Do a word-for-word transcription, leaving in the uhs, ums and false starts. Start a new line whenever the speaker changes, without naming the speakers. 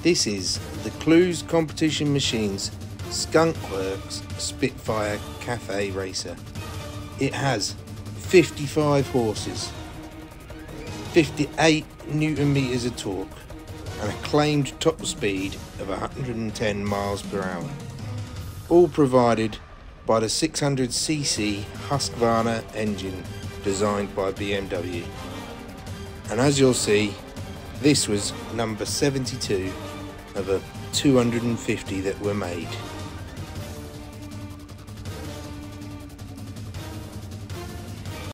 This is the Clews competition machine's Skunkworx Spitfire Cafe Racer. It has fifty-five horses, fifty-eight newton meters of torque and a claimed top speed of one hundred ten miles per hour. All provided by the six hundred c c Husqvarna engine designed by B M W. And as you'll see, this was number seventy-two of a two hundred fifty that were made.